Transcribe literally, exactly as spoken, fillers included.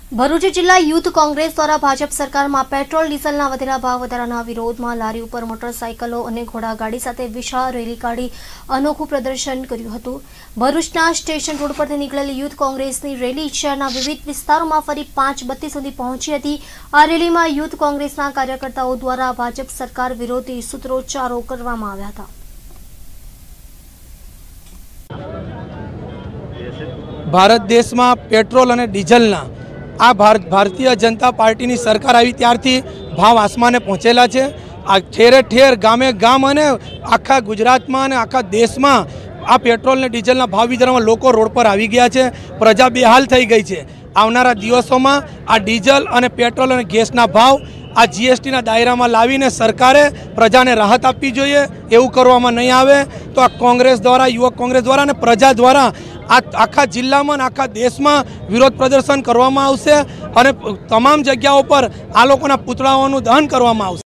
ભરૂચ જિલ્લા યુથ કોંગ્રેસ દ્વારા ભાજપ સરકારમાં પેટ્રોલ ડીઝલના વધેલા ભાવ વધારાના વિરોધમાં લારી ઉપર મોટરસાયકલો અને ઘોડાગાડી સાથે વિશાળ રેલી કાઢી અનોખું પ્રદર્શન કર્યું હતું। ભરૂચના સ્ટેશન રોડ પરથી નીકળેલી યુથ કોંગ્રેસની રેલી શહેરના વિવિધ વિસ્તારોમાં ફરી પાંચ બત્તી સુધી પહોંચી હતી। આ રેલીમાં યુથ કોંગ્રેસના કાર્યકર્તાઓ દ્વારા ભાજપ સરકાર વિરોધી સૂત્રોચ્ચારો કરવામાં આવ્યા હતા। भारत देश में पेट्रोल और डीजलना आ भारत भारतीय जनता पार्टी की सरकार आई त्यारथी भाव आसमाने पहुँचेला है। आ ठेरे ठेर गामे गाम अने आखा गुजरात में अने आखा देश में आ पेट्रोल ने डीजलना भाव विचारवा लोको रोड पर आई गया है। प्रजा बेहाल थई गई है। आवनारा दिवसों में आ डीजल और पेट्रोल और गैसना भाव आ जीएसटी ना दायरा में लावीने सरकारे प्रजाने राहत आपवी जोईए। एवुं करवामां नहीं आवे तो आ कांग्रेस द्वारा युवक कांग्रेस द्वारा ने प्रजा द्वारा आ आखा जिल्ला में आखा देश में विरोध प्रदर्शन करवामां आवशे अने तमाम जग्याओं पर आ लोकोना पुतळाओनुं दहन करवामां आवशे।